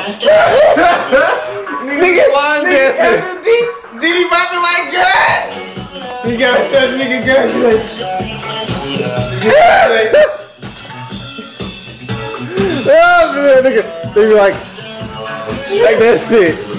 Nigga line dancing. Diddy popping like that. He got to show the nigga gun. Oh man, nigga like that shit.